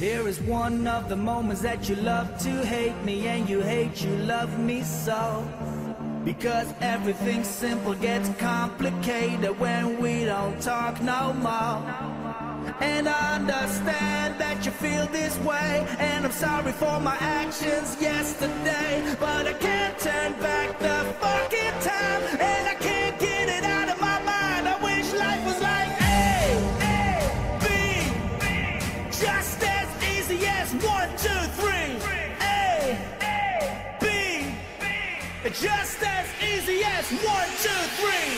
Here is one of the moments that you love to hate me, and you hate you love me so. Because everything simple gets complicated when we don't talk no more. And I understand that you feel this way, and I'm sorry for my actions yesterday, but I can't turn back the fucking time, and I can't get it out of my mind. I wish life was like A, B, just as easy as 1, 2, 3. A, B, just as easy as 1, 2, 3.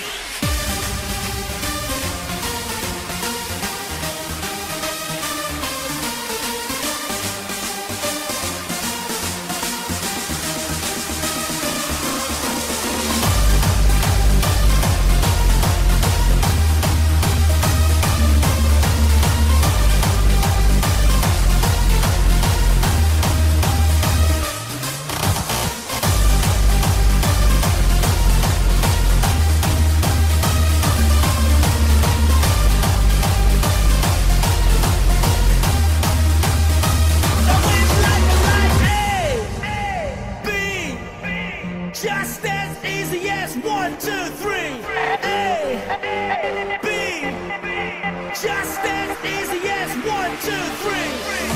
Just as easy as 1, 2, 3. A, B, just as easy as 1, 2, 3.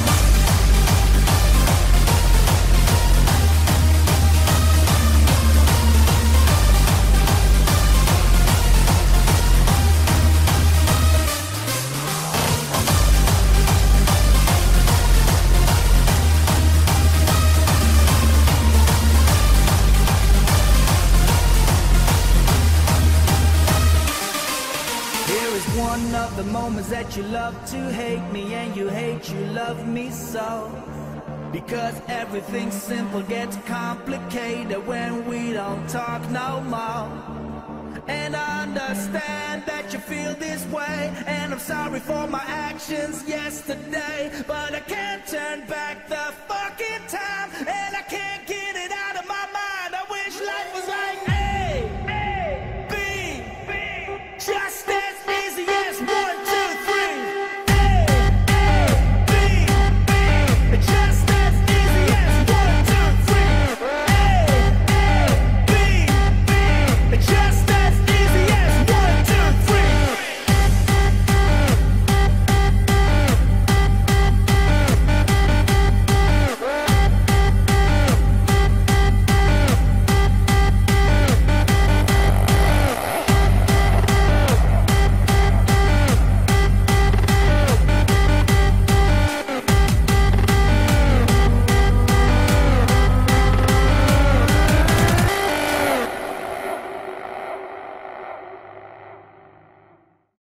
One of the moments that you love to hate me, and you hate you love me so. Because everything simple gets complicated when we don't talk no more. And I understand that you feel this way, and I'm sorry for my actions yesterday, but I can't turn back the fucking time, and I can't